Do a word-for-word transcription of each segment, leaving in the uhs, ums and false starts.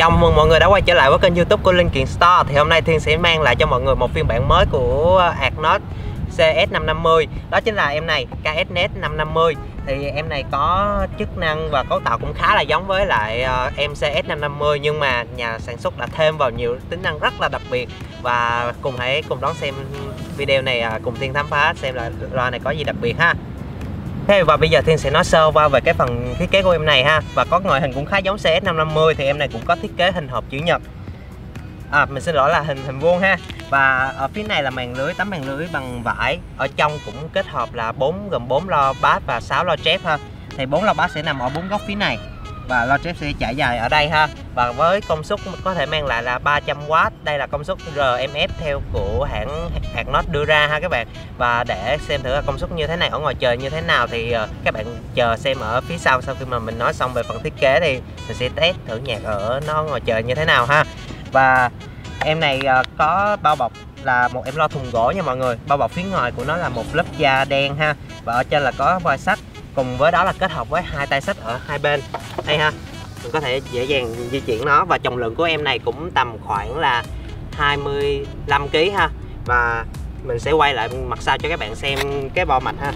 Chào mừng mọi người đã quay trở lại với kênh YouTube của Linh Kiện Store. Thì hôm nay Thiên sẽ mang lại cho mọi người một phiên bản mới của Atnos C S năm năm mươi. Đó chính là em này, K S Net năm năm mươi. Thì em này có chức năng và cấu tạo cũng khá là giống với lại em C S năm năm mươi, nhưng mà nhà sản xuất đã thêm vào nhiều tính năng rất là đặc biệt. Và cùng hãy cùng đón xem video này, cùng Thiên khám phá xem là loa này có gì đặc biệt ha. Thế và bây giờ Thiên sẽ nói sơ qua về cái phần thiết kế của em này ha. Và có ngoại hình cũng khá giống C S năm năm mươi, thì em này cũng có thiết kế hình hộp chữ nhật. À, mình xin lỗi là hình hình vuông ha. Và ở phía này là màn lưới, tấm màn lưới bằng vải. Ở trong cũng kết hợp là bốn gồm bốn lo bass và sáu lo trép ha. Thì bốn lo bass sẽ nằm ở bốn góc phía này và lo trép sẽ trải dài ở đây ha. Và với công suất có thể mang lại là ba trăm oát. Đây là công suất R M F theo của hãng Atnos đưa ra ha các bạn. Và để xem thử là công suất như thế này ở ngoài trời như thế nào thì các bạn chờ xem ở phía sau. Sau khi mà mình nói xong về phần thiết kế thì mình sẽ test thử nhạc ở nó ngoài trời như thế nào ha. Và em này có bao bọc là một em lo thùng gỗ nha mọi người. Bao bọc phía ngoài của nó là một lớp da đen ha. Và ở trên là có voi sách, cùng với đó là kết hợp với hai tay sách ở hai bên đây ha. Mình có thể dễ dàng di chuyển nó. Và trọng lượng của em này cũng tầm khoảng là hai mươi lăm ki lô gam ha. Và mình sẽ quay lại mặt sau cho các bạn xem cái bo mạch ha.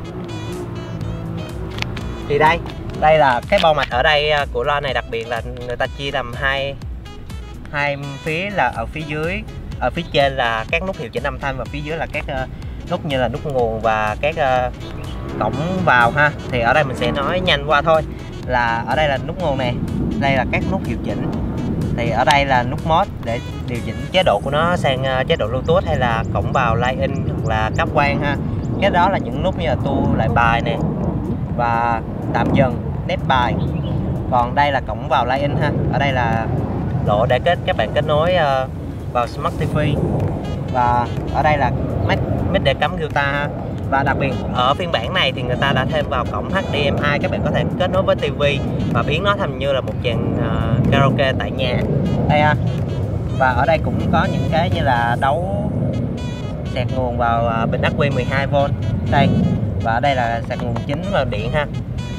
Thì đây, đây là cái bo mạch ở đây của loa này, đặc biệt là người ta chia làm hai hai phía, là ở phía dưới, ở phía trên là các nút hiệu chỉnh âm thanh và phía dưới là các uh, nút như là nút nguồn và các uh, cổng vào ha. Thì ở đây mình sẽ nói nhanh qua thôi. Là ở đây là nút nguồn này, đây là các nút hiệu chỉnh. Thì ở đây là nút mode để điều chỉnh chế độ của nó sang uh, chế độ Bluetooth hay là cổng vào line-in hoặc là cáp quang ha. Cái đó là những nút như là tua lại bài nè và tạm dừng, nét bài. Còn đây là cổng vào line-in ha. Ở đây là lỗ để kết các bạn kết nối uh, vào Smart ti vi. Và ở đây là mic, mic để cắm guitar ha. Và đặc biệt ở phiên bản này thì người ta đã thêm vào cổng H D M I, các bạn có thể kết nối với tivi và biến nó thành như là một dàn uh, karaoke tại nhà đây ha. Và ở đây cũng có những cái như là đấu sạc nguồn vào uh, bình ắc quy mười hai vôn đây. Và ở đây là sạc nguồn chính vào điện ha.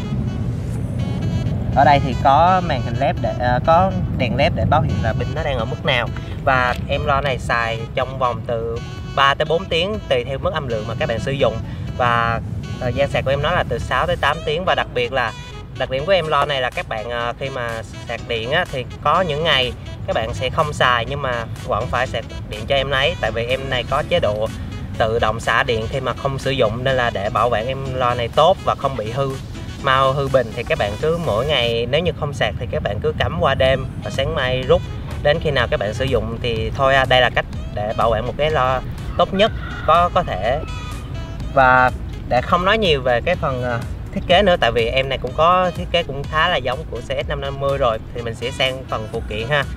Ở đây thì có màn hình led để uh, có đèn led để báo hiệu là pin nó đang ở mức nào. Và em loa này xài trong vòng từ ba tới bốn tiếng tùy theo mức âm lượng mà các bạn sử dụng. Và thời gian sạc của em nó là từ sáu tới tám tiếng. Và đặc biệt là đặc điểm của em loa này là các bạn uh, khi mà sạc điện á, thì có những ngày các bạn sẽ không xài nhưng mà vẫn phải sạc điện cho em ấy. Tại vì em này có chế độ tự động xả điện khi mà không sử dụng, nên là để bảo vệ em loa này tốt và không bị hư mau hư bình thì các bạn cứ mỗi ngày nếu như không sạc thì các bạn cứ cắm qua đêm và sáng mai rút, đến khi nào các bạn sử dụng thì thôi. Đây là cách để bảo vệ một cái loa tốt nhất có có thể. Và để không nói nhiều về cái phần uh, thiết kế nữa, tại vì em này cũng có thiết kế cũng khá là giống của C S năm năm mươi rồi, thì mình sẽ sang phần phụ kiện ha.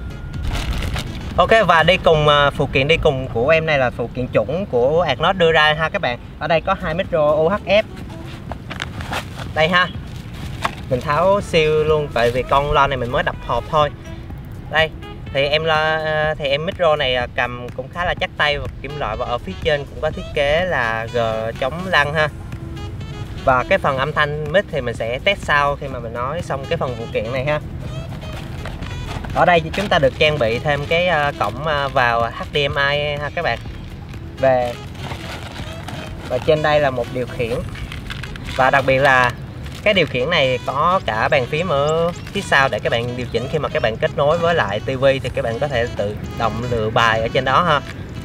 Ok, và đi cùng uh, phụ kiện đi cùng của em này là phụ kiện chuẩn của Atnos đưa ra ha các bạn. Ở đây có hai micro U H F đây ha. Mình tháo siêu luôn tại vì con loa này mình mới đập hộp thôi. Đây thì em loa thì em micro này cầm cũng khá là chắc tay và kim loại. Và ở phía trên cũng có thiết kế là G chống lăn ha. Và cái phần âm thanh mic thì mình sẽ test sau khi mà mình nói xong cái phần phụ kiện này ha. Ở đây chúng ta được trang bị thêm cái cổng vào H D M I ha các bạn. Về và trên đây là một điều khiển. Và đặc biệt là cái điều khiển này có cả bàn phím ở phía sau để các bạn điều chỉnh khi mà các bạn kết nối với lại tivi thì các bạn có thể tự động lựa bài ở trên đó ha.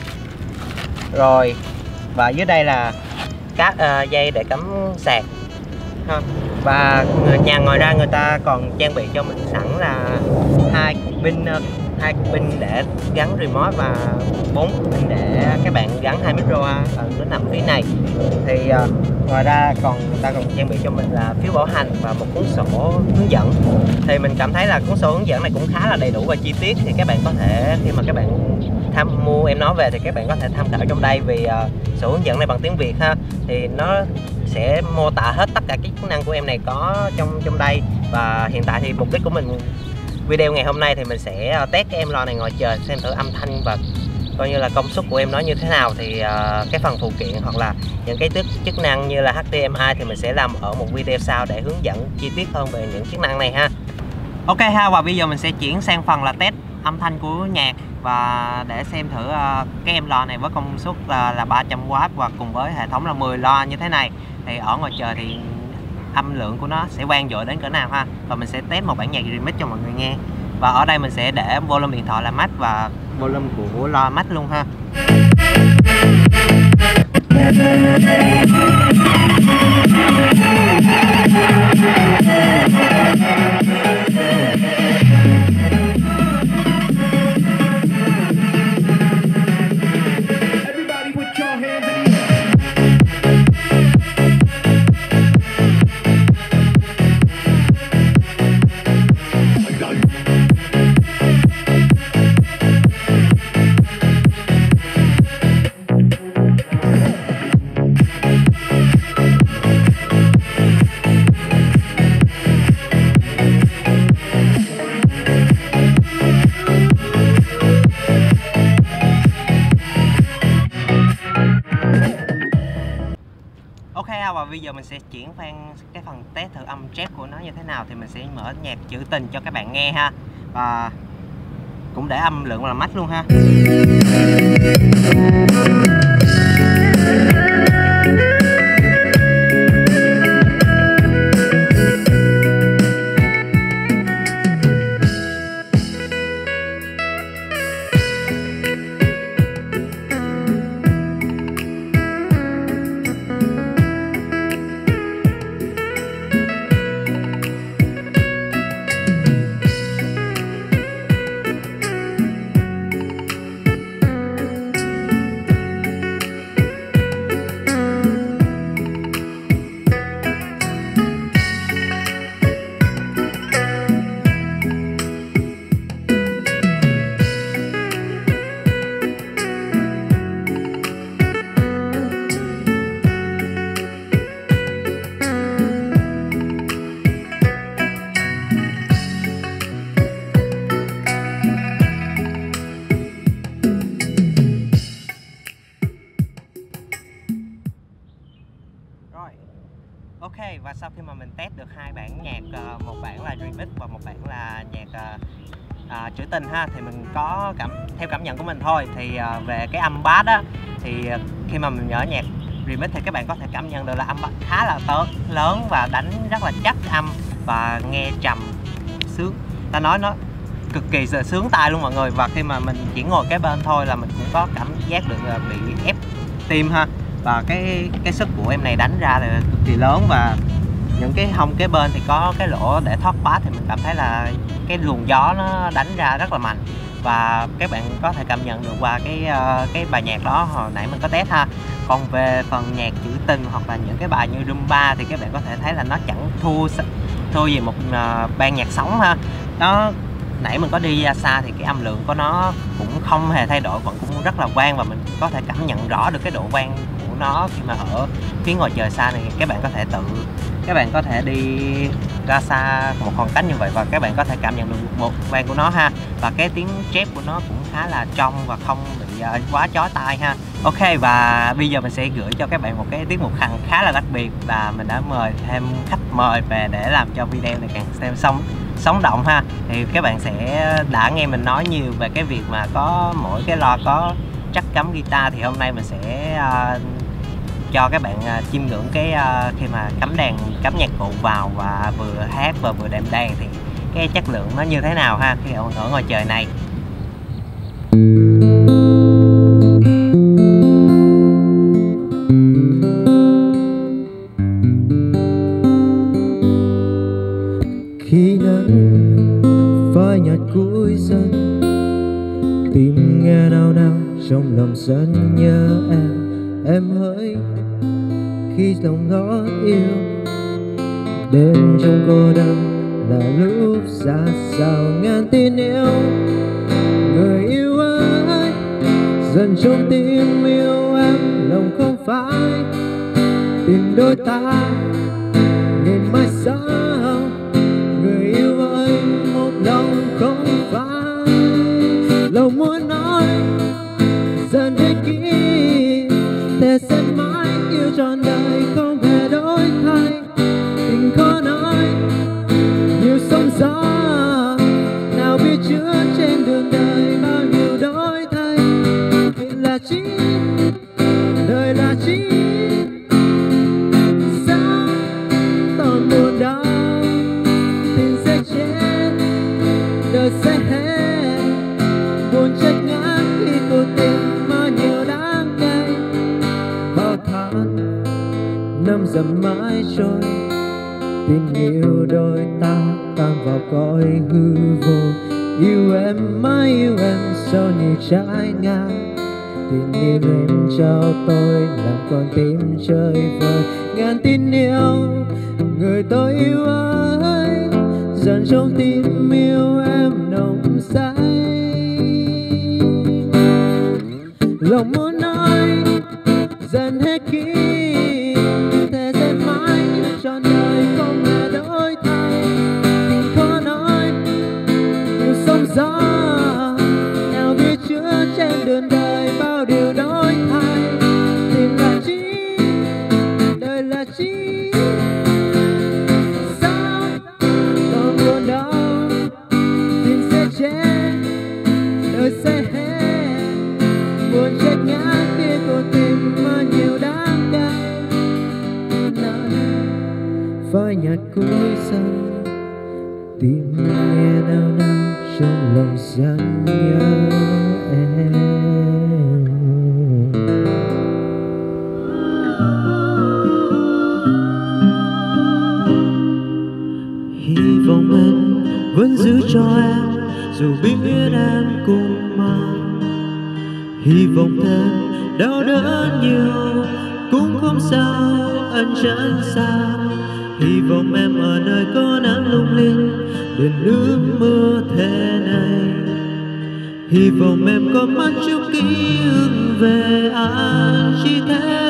Rồi và dưới đây là các uh, dây để cắm sạc ha. Và người nhà ngoài ra người ta còn trang bị cho mình sẵn là hai cục pin uh, hai cục pin để gắn remote và bốn cục pin để các bạn gắn hai micro ở nó nằm phía này. Thì uh, ngoài ra còn người ta còn trang bị cho mình là phiếu bảo hành và một cuốn sổ hướng dẫn. Thì mình cảm thấy là cuốn sổ hướng dẫn này cũng khá là đầy đủ và chi tiết, thì các bạn có thể khi mà các bạn tham mua em nó về thì các bạn có thể tham khảo trong đây, vì uh, sổ hướng dẫn này bằng tiếng Việt ha, thì nó sẽ mô tả hết tất cả các chức năng của em này có trong trong đây. Và hiện tại thì mục đích của mình video ngày hôm nay thì mình sẽ test cái em loa này ngoài trời, xem thử âm thanh và coi như là công suất của em nó như thế nào. Thì uh, cái phần phụ kiện hoặc là những cái chức chức năng như là H D M I thì mình sẽ làm ở một video sau để hướng dẫn chi tiết hơn về những chức năng này ha. Ok ha, và bây giờ mình sẽ chuyển sang phần là test âm thanh của nhạc và để xem thử uh, cái em loa này với công suất uh, là ba trăm oát và cùng với hệ thống là mười loa như thế này thì ở ngoài trời thì âm lượng của nó sẽ vang dội đến cỡ nào ha. Và mình sẽ test một bản nhạc remix cho mọi người nghe. Và ở đây mình sẽ để volume điện thoại là max và volume của loa max luôn ha. Và bây giờ mình sẽ chuyển sang cái phần test thử âm track của nó như thế nào thì mình sẽ mở nhạc trữ tình cho các bạn nghe ha, và cũng để âm lượng là max luôn ha. Ok, và sau khi mà mình test được hai bản nhạc, một bản là remix và một bản là nhạc à, trữ tình ha, thì mình có cảm theo cảm nhận của mình thôi thì à, về cái âm bass á thì khi mà mình mở nhạc remix thì các bạn có thể cảm nhận được là âm bass khá là tớ, lớn và đánh rất là chắc âm và nghe trầm sướng, ta nói nó cực kỳ sướng tai luôn mọi người. Và khi mà mình chỉ ngồi cái bên thôi là mình cũng có cảm giác được bị ép tim ha, và cái cái sức của em này đánh ra là cực kỳ lớn và những cái hông kế bên thì có cái lỗ để thoát bass thì mình cảm thấy là cái luồng gió nó đánh ra rất là mạnh, và các bạn có thể cảm nhận được qua cái uh, cái bài nhạc đó hồi nãy mình có test ha. Còn về phần nhạc trữ tình hoặc là những cái bài như Rumba thì các bạn có thể thấy là nó chẳng thua thua gì một uh, ban nhạc sống ha. Nó nãy mình có đi ra xa thì cái âm lượng của nó cũng không hề thay đổi, vẫn cũng rất là vang và mình có thể cảm nhận rõ được cái độ vang của nó khi mà ở phía ngoài trời xa này. Các bạn có thể tự các bạn có thể đi ra xa một khoảng cách như vậy và các bạn có thể cảm nhận được một vang của nó ha, và cái tiếng chép của nó cũng khá là trong và không bị uh, quá chói tai ha. Ok, và bây giờ mình sẽ gửi cho các bạn một cái tiết mục khá, khá là đặc biệt là mình đã mời thêm khách mời về để làm cho video này càng xem sống sống động ha. Thì các bạn sẽ đã nghe mình nói nhiều về cái việc mà có mỗi cái loa có chắc cắm guitar, thì hôm nay mình sẽ uh, cho các bạn uh, chiêm ngưỡng cái uh, khi mà cắm đàn cắm nhạc cụ vào và vừa hát và vừa đệm đàn thì cái chất lượng nó như thế nào ha khi ở, ở ngoài trời này. Khi nắng phai nhạt cuối dần, tim nghe nao nao trong lòng rất nhớ em. Em hỡi khi lòng đó yêu, đêm trong cô đơn là lúc xa xào ngàn tin yêu. Người yêu ơi, dần trong tim yêu em, lòng không phải tìm đôi ta nghìn mai sau. Người yêu ơi, một lòng không phải, lòng muốn nói dần để kỹ, thề sẽ mãi yêu trọn đời không hề đổi thay. Tình khó nói nhiều sóng gió năm dặm mãi trôi, tình yêu đôi ta tan vào cõi hư vô. Yêu em mãi yêu em sao như trái ngang, tình yêu em trao tôi làm con tim chơi vơi. Ngàn tin yêu người tôi yêu ơi, dần trong tim yêu em nồng say. Lòng muốn nói dần hết ký, thề sẽ mãi trọn đời không hề đổi thay. Tình khó nói nhiều sóng gió, nào biết chữa trên đường đời bao điều đổi thay. Tình là chi, đời là chi, sao còn buồn đau. Tình sẽ chết, đời sẽ hết, buồn chết ngã kia của tim mà nhiều đắng cay. Phai nhạt cuối sân, tim nghe nao nao trong lòng dần nhớ em. Hy vọng anh vẫn giữ cho em dù biết em cùng mang. Hy vọng thêm đau đớn nhiều cũng không sao, anh chẳng sao. Hy vọng em ở nơi có nắng lung linh, đừng nước mưa thế này. Hy vọng em có mắt chút ký ức về anh, chỉ thế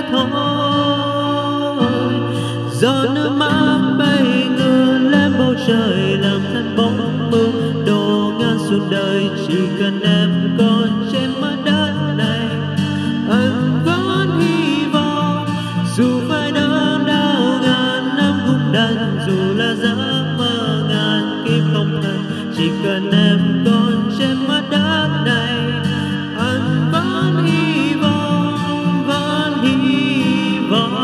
thôi. Giọt nước mắt bay ngược lên bầu trời, làm thành bóng mơ đổ ngang suốt đời. Chỉ cần em còn trên mặt đất này, anh vẫn hy vọng dù phải đớn đau ngàn năm cũng đành, dù là giấc mơ ngàn kiếp không thật. Chỉ cần em còn trên mặt đất này, anh vẫn hy vọng, vẫn hy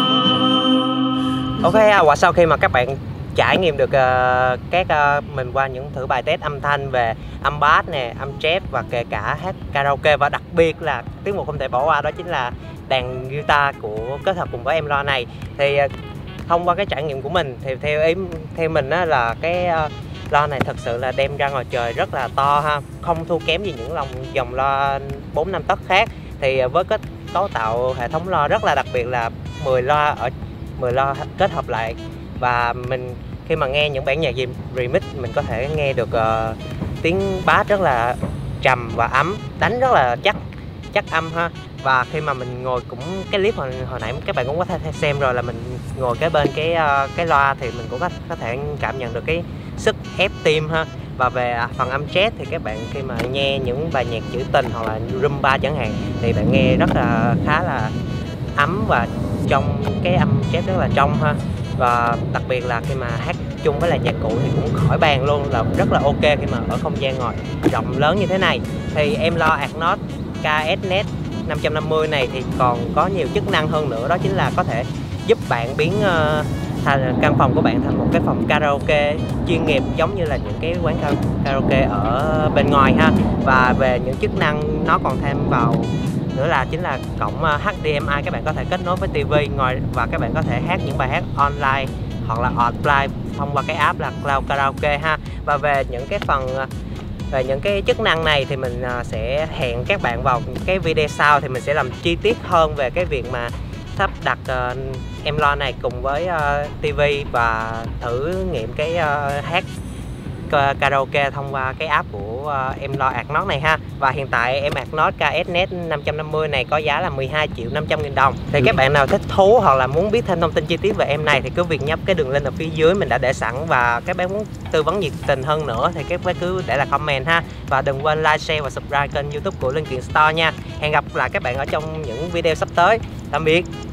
vọng. Ok, và sau khi mà các bạn trải nghiệm được uh, các uh, mình qua những thử bài test âm thanh về âm bass nè, âm chép và kể cả hát karaoke, và đặc biệt là tiết mục không thể bỏ qua đó chính là đàn guitar của kết hợp cùng với em loa này. Thì uh, thông qua cái trải nghiệm của mình thì theo ý theo mình á, là cái uh, loa này thật sự là đem ra ngoài trời rất là to ha, không thua kém gì những lòng dòng loa bốn năm tấc khác. Thì uh, với cái cấu tạo hệ thống loa rất là đặc biệt là mười loa ở mười loa kết hợp lại, và mình khi mà nghe những bản nhạc gì remix mình có thể nghe được uh, tiếng bass rất là trầm và ấm, đánh rất là chắc chắc âm ha. Và khi mà mình ngồi cũng cái clip hồi, hồi nãy các bạn cũng có thể xem rồi, là mình ngồi kế bên cái uh, cái loa thì mình cũng có, có thể cảm nhận được cái sức ép tim ha. Và về phần âm chép thì các bạn khi mà nghe những bài nhạc trữ tình hoặc là rumba chẳng hạn thì bạn nghe rất là khá là ấm, và trong cái âm chép rất là trong ha. Và đặc biệt là khi mà hát chung với là nhạc cụ thì cũng khỏi bàn luôn, là rất là ok khi mà ở không gian ngoài rộng lớn như thế này. Thì em loa Atnos ca ét net năm trăm năm mươi này thì còn có nhiều chức năng hơn nữa, đó chính là có thể giúp bạn biến uh, thành căn phòng của bạn thành một cái phòng karaoke chuyên nghiệp giống như là những cái quán karaoke ở bên ngoài ha. Và về những chức năng nó còn thêm vào nữa là chính là cổng hát đê em i, các bạn có thể kết nối với ti vi ngoài, và các bạn có thể hát những bài hát online hoặc là offline thông qua cái app là Cloud Karaoke ha. Và về những cái phần về những cái chức năng này thì mình sẽ hẹn các bạn vào cái video sau, thì mình sẽ làm chi tiết hơn về cái việc mà sắp đặt uh, em loa này cùng với uh, ti vi và thử nghiệm cái uh, hát karaoke thông qua cái app của uh, em loa Atnos này ha. Và hiện tại em Atnos ca ét net năm trăm năm mươi này có giá là mười hai triệu năm trăm nghìn đồng. Thì các bạn nào thích thú hoặc là muốn biết thêm thông tin chi tiết về em này thì cứ việc nhấp cái đường link ở phía dưới mình đã để sẵn, và các bạn muốn tư vấn nhiệt tình hơn nữa thì các bạn cứ để lại comment ha. Và đừng quên like, share và subscribe kênh YouTube của Linh Kiện Store nha. Hẹn gặp lại các bạn ở trong những video sắp tới. Tạm biệt.